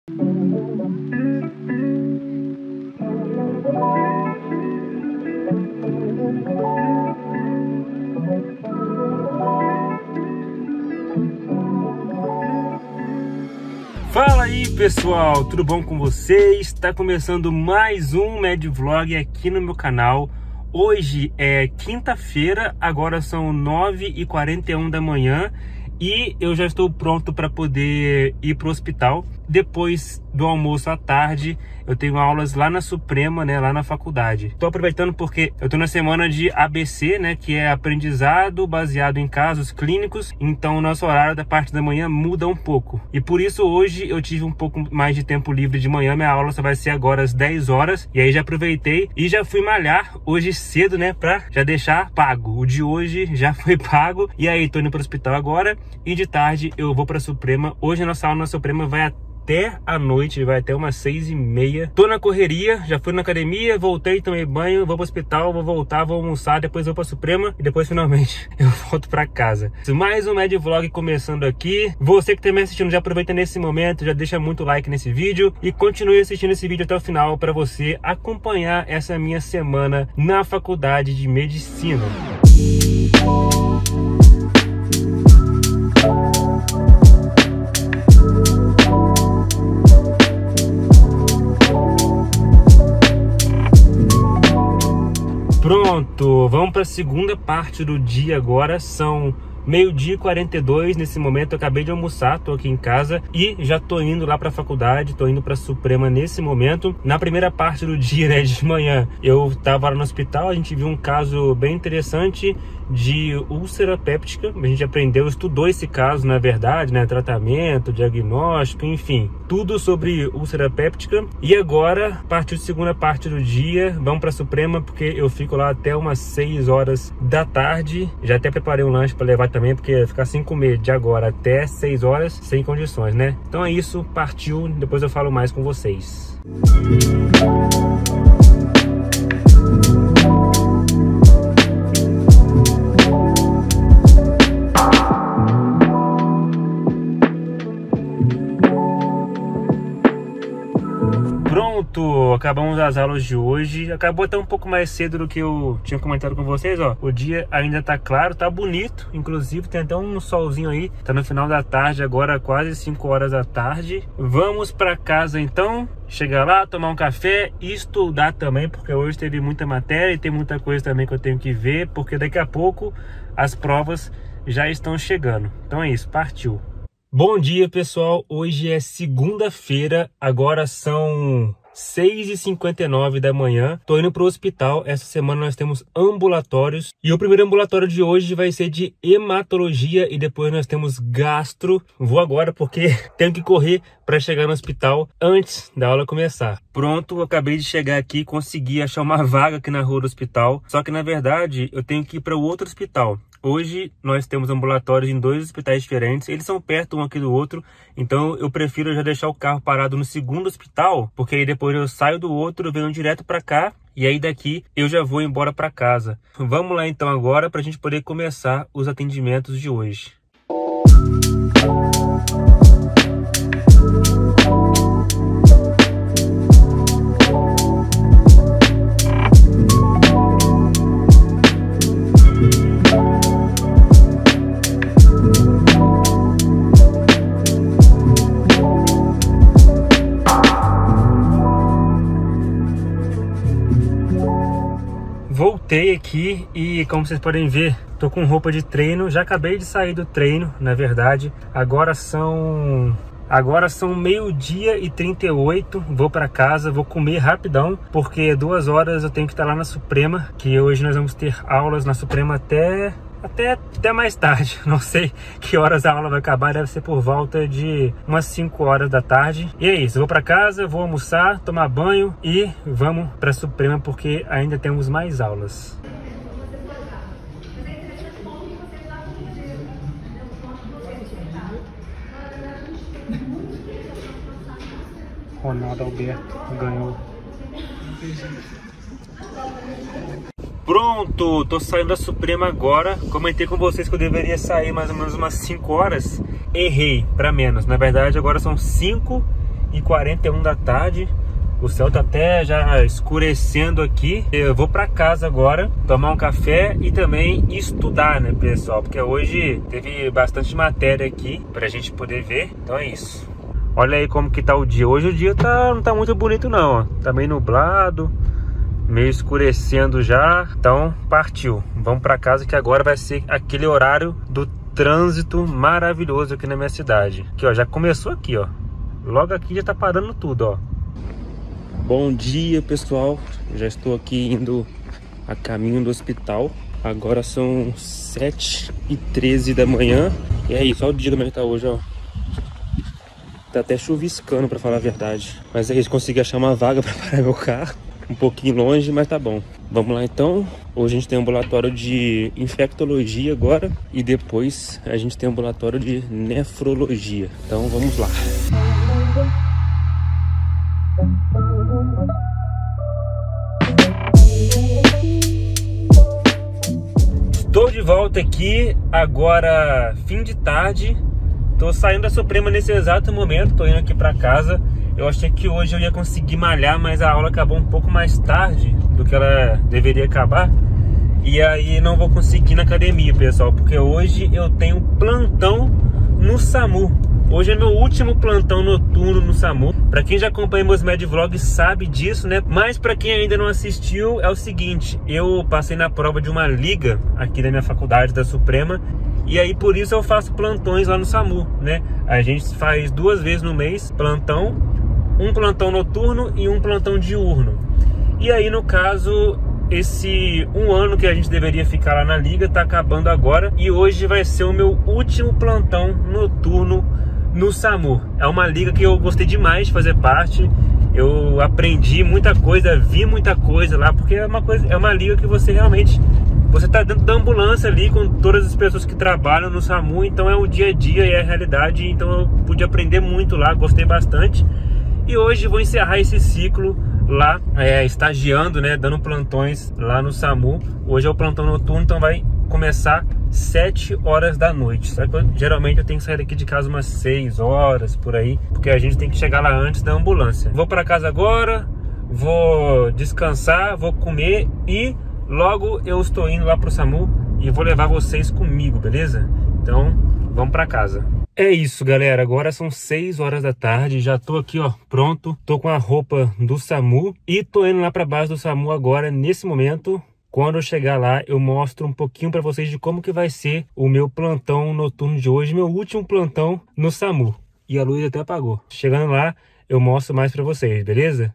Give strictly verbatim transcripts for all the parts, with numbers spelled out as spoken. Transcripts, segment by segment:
Fala aí pessoal, tudo bom com vocês? Está começando mais um Medvlog aqui no meu canal. Hoje é quinta-feira, agora são nove e quarenta e um da manhã e eu já estou pronto para poder ir para o hospital. Depois do almoço à tarde, eu tenho aulas lá na Suprema, né, lá na faculdade. Estou aproveitando porque eu estou na semana de A B C, né, que é aprendizado baseado em casos clínicos. Então o nosso horário da parte da manhã muda um pouco. E por isso hoje eu tive um pouco mais de tempo livre de manhã. Minha aula só vai ser agora às dez horas. E aí já aproveitei e já fui malhar hoje cedo, né, pra já deixar pago. O de hoje já foi pago. E aí tô indo para o hospital agora. E de tarde eu vou para a Suprema. Hoje a nossa aula na Suprema vai até até a noite, vai até umas seis e meia. Tô na correria, já fui na academia, voltei, tomei banho, vou pro hospital, vou voltar, vou almoçar, depois vou pra Suprema e depois finalmente eu volto pra casa. Mais um Medvlog começando aqui. Você que tá me assistindo, já aproveita nesse momento, já deixa muito like nesse vídeo e continue assistindo esse vídeo até o final para você acompanhar essa minha semana na faculdade de medicina. Pronto, vamos para a segunda parte do dia agora, são meio-dia e quarenta e dois nesse momento. Eu acabei de almoçar, tô aqui em casa e já tô indo lá para a faculdade, tô indo para a Suprema nesse momento. Na primeira parte do dia, né, de manhã, eu tava lá no hospital, a gente viu um caso bem interessante de úlcera péptica. A gente aprendeu, estudou esse caso, na verdade, né, tratamento, diagnóstico, enfim, tudo sobre úlcera péptica. E agora, a partir da segunda parte do dia, vamos para a Suprema, porque eu fico lá até umas seis horas da tarde. Já até preparei um lanche para levar também, porque ficar sem comer de agora até seis horas, sem condições, né? Então é isso, partiu, depois eu falo mais com vocês. Pronto, acabamos as aulas de hoje. Acabou até um pouco mais cedo do que eu tinha comentado com vocês, ó. O dia ainda tá claro, tá bonito. Inclusive tem até um solzinho aí. Tá no final da tarde, agora quase cinco horas da tarde. Vamos pra casa então. Chegar lá, tomar um café e estudar também, porque hoje teve muita matéria e tem muita coisa também que eu tenho que ver, porque daqui a pouco as provas já estão chegando. Então é isso, partiu. Bom dia pessoal, hoje é segunda-feira, agora são seis e cinquenta e nove da manhã, tô indo pro hospital. Essa semana nós temos ambulatórios e o primeiro ambulatório de hoje vai ser de hematologia e depois nós temos gastro. Vou agora porque tenho que correr para chegar no hospital antes da aula começar. Pronto, eu acabei de chegar aqui, consegui achar uma vaga aqui na rua do hospital, só que na verdade eu tenho que ir para o outro hospital. Hoje nós temos ambulatórios em dois hospitais diferentes, eles são perto um aqui do outro, então eu prefiro já deixar o carro parado no segundo hospital, porque aí depois eu saio do outro, eu venho direto para cá e aí daqui eu já vou embora para casa. Vamos lá então agora para a gente poder começar os atendimentos de hoje. Voltei aqui e como vocês podem ver, tô com roupa de treino, já acabei de sair do treino, na verdade. Agora são Agora são meio-dia e trinta e oito, vou para casa, vou comer rapidão, porque duas horas eu tenho que estar lá na Suprema, que hoje nós vamos ter aulas na Suprema até Até, até mais tarde, não sei que horas a aula vai acabar, deve ser por volta de umas cinco horas da tarde. E é isso, eu vou para casa, vou almoçar, tomar banho e vamos para a Suprema porque ainda temos mais aulas. Ronaldo Alberto ganhou. Pronto, tô saindo da Suprema agora. Comentei com vocês que eu deveria sair mais ou menos umas cinco horas. Errei, para menos. Na verdade agora são cinco e quarenta e um da tarde. O céu tá até já escurecendo aqui. Eu vou para casa agora tomar um café e também estudar, né, pessoal? Porque hoje teve bastante matéria aqui pra gente poder ver. Então é isso. Olha aí como que tá o dia. Hoje o dia tá, não tá muito bonito não, ó. Tá meio nublado, meio escurecendo já. Então partiu. Vamos para casa que agora vai ser aquele horário do trânsito maravilhoso aqui na minha cidade. Aqui, ó, já começou aqui, ó. Logo aqui já tá parando tudo, ó. Bom dia, pessoal. Já estou aqui indo a caminho do hospital. Agora são sete e treze da manhã. E é isso, olha o dia como é que tá hoje, ó. Tá até chuviscando, pra falar a verdade. Mas é isso, consegui achar uma vaga pra parar meu carro. Um pouquinho longe, mas tá bom. Vamos lá então. Hoje a gente tem um ambulatório de infectologia agora. E depois a gente tem um ambulatório de nefrologia. Então vamos lá. Estou de volta aqui, agora fim de tarde. Tô saindo da Suprema nesse exato momento, tô indo aqui pra casa. Eu achei que hoje eu ia conseguir malhar, mas a aula acabou um pouco mais tarde do que ela deveria acabar. E aí não vou conseguir ir na academia, pessoal, porque hoje eu tenho plantão no SAMU. Hoje é meu último plantão noturno no SAMU. Pra quem já acompanha meus Medvlogs sabe disso, né? Mas pra quem ainda não assistiu, é o seguinte: eu passei na prova de uma liga aqui da minha faculdade, da Suprema. E aí por isso eu faço plantões lá no SAMU, né? A gente faz duas vezes no mês plantão. Um plantão noturno e um plantão diurno. E aí no caso, esse um ano que a gente deveria ficar lá na liga tá acabando agora. E hoje vai ser o meu último plantão noturno no SAMU. É uma liga que eu gostei demais de fazer parte. Eu aprendi muita coisa, vi muita coisa lá, porque é uma coisa, é uma liga que você realmente, você tá dentro da ambulância ali com todas as pessoas que trabalham no SAMU, então é o dia a dia e é a realidade. Então eu pude aprender muito lá, gostei bastante. E hoje vou encerrar esse ciclo lá, é, estagiando, né, dando plantões lá no SAMU. Hoje é o plantão noturno, então vai começar sete horas da noite. Sabe que eu, geralmente eu tenho que sair daqui de casa umas seis horas, por aí, porque a gente tem que chegar lá antes da ambulância. Vou para casa agora, vou descansar, vou comer e logo eu estou indo lá pro SAMU e vou levar vocês comigo, beleza? Então, vamos para casa. É isso, galera, agora são seis horas da tarde, já tô aqui, ó, pronto, tô com a roupa do SAMU e tô indo lá pra base do SAMU agora, nesse momento. Quando eu chegar lá, eu mostro um pouquinho pra vocês de como que vai ser o meu plantão noturno de hoje, meu último plantão no SAMU. E a luz até apagou. Chegando lá, eu mostro mais pra vocês, beleza?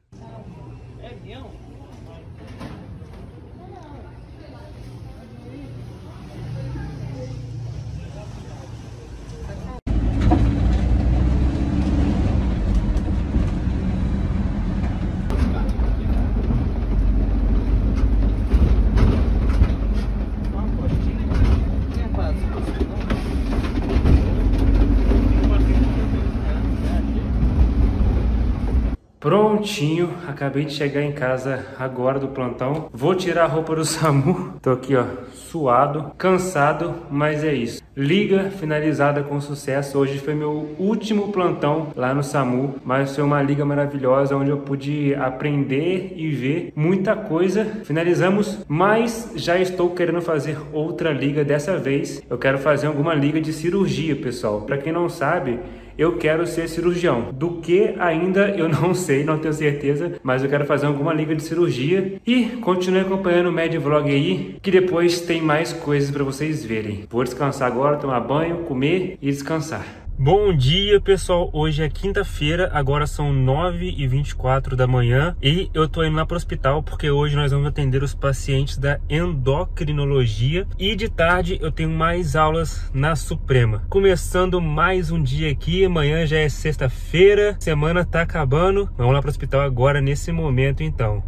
Prontinho, acabei de chegar em casa agora do plantão. Vou tirar a roupa do SAMU. Tô aqui, ó, suado, cansado, mas é isso. Liga finalizada com sucesso. Hoje foi meu último plantão lá no SAMU, mas foi uma liga maravilhosa onde eu pude aprender e ver muita coisa. Finalizamos, mas já estou querendo fazer outra liga dessa vez. Eu quero fazer alguma liga de cirurgia, pessoal. Para quem não sabe, eu quero ser cirurgião. Do que ainda eu não sei, não tenho certeza, mas eu quero fazer alguma liga de cirurgia. E continue acompanhando o Medvlog aí, que depois tem mais coisas para vocês verem. Vou descansar agora, tomar banho, comer e descansar. Bom dia, pessoal, hoje é quinta-feira, agora são nove e vinte e quatro da manhã e eu tô indo lá pro hospital porque hoje nós vamos atender os pacientes da endocrinologia e de tarde eu tenho mais aulas na Suprema. Começando mais um dia aqui, amanhã já é sexta-feira, semana tá acabando, vamos lá pro hospital agora nesse momento então.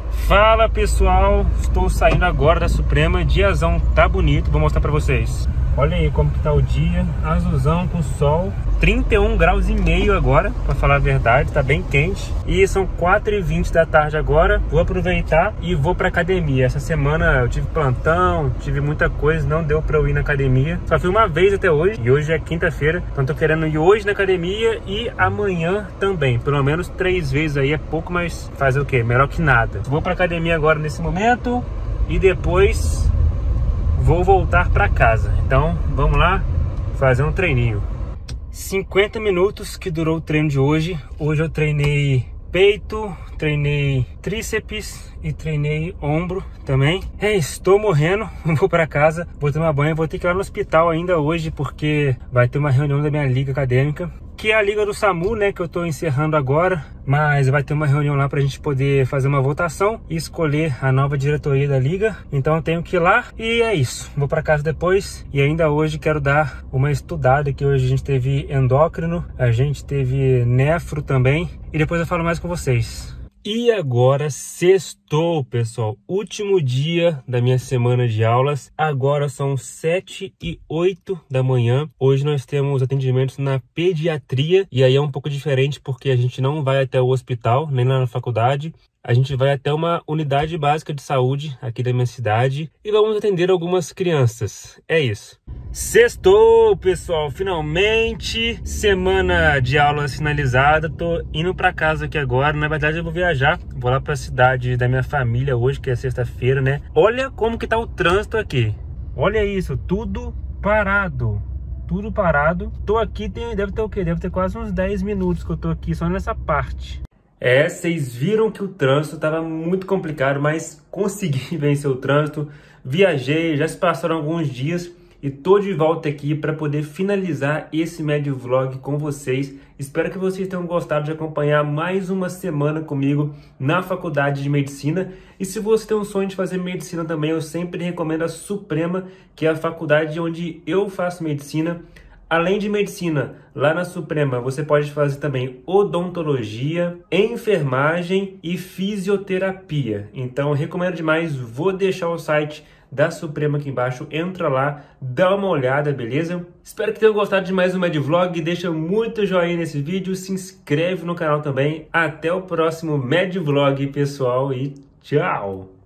Fala pessoal, estou saindo agora da Suprema, diazão tá bonito, vou mostrar pra vocês. Olha aí como que tá o dia, azulzão com sol, trinta e um graus e meio agora, pra falar a verdade, tá bem quente. E são quatro e vinte da tarde agora, vou aproveitar e vou pra academia. Essa semana eu tive plantão, tive muita coisa, não deu pra eu ir na academia. Só fui uma vez até hoje, e hoje é quinta-feira, então tô querendo ir hoje na academia e amanhã também. Pelo menos três vezes aí é pouco, mas fazer o quê? Melhor que nada. Vou pra academia agora nesse momento e depois vou voltar para casa. Então vamos lá fazer um treininho. cinquenta minutos que durou o treino de hoje. Hoje eu treinei peito, treinei tríceps e treinei ombro também. É, estou morrendo. Vou para casa, vou tomar banho. Vou ter que ir lá no hospital ainda hoje porque vai ter uma reunião da minha liga acadêmica, que é a liga do SAMU, né, que eu tô encerrando agora, mas vai ter uma reunião lá pra gente poder fazer uma votação e escolher a nova diretoria da liga. Então eu tenho que ir lá e é isso. Vou pra casa depois e ainda hoje quero dar uma estudada, que hoje a gente teve endócrino, a gente teve nefro também, e depois eu falo mais com vocês. E agora sextou, pessoal, último dia da minha semana de aulas. Agora são sete e oito da manhã. Hoje nós temos atendimentos na pediatria, e aí é um pouco diferente porque a gente não vai até o hospital, nem lá na faculdade. A gente vai até uma unidade básica de saúde aqui da minha cidade e vamos atender algumas crianças. É isso. Sextou, pessoal, finalmente, semana de aulas finalizada. Tô indo para casa aqui agora. Na verdade eu vou viajar, vou lá para a cidade da minha família hoje, que é sexta-feira, né? Olha como que tá o trânsito aqui. Olha isso, tudo parado. Tudo parado. Tô aqui, tem, deve ter o quê? Deve ter quase uns dez minutos que eu tô aqui só nessa parte. É, vocês viram que o trânsito estava muito complicado, mas consegui vencer o trânsito. Viajei, já se passaram alguns dias e tô de volta aqui para poder finalizar esse médio vlog com vocês. Espero que vocês tenham gostado de acompanhar mais uma semana comigo na faculdade de medicina. E se você tem um sonho de fazer medicina também, eu sempre recomendo a Suprema, que é a faculdade onde eu faço medicina. Além de medicina, lá na Suprema você pode fazer também odontologia, enfermagem e fisioterapia. Então eu recomendo demais, vou deixar o site da Suprema aqui embaixo, entra lá, dá uma olhada, beleza? Espero que tenham gostado de mais um Medvlog, deixa muito joinha nesse vídeo, se inscreve no canal também. Até o próximo Medvlog, pessoal, e tchau!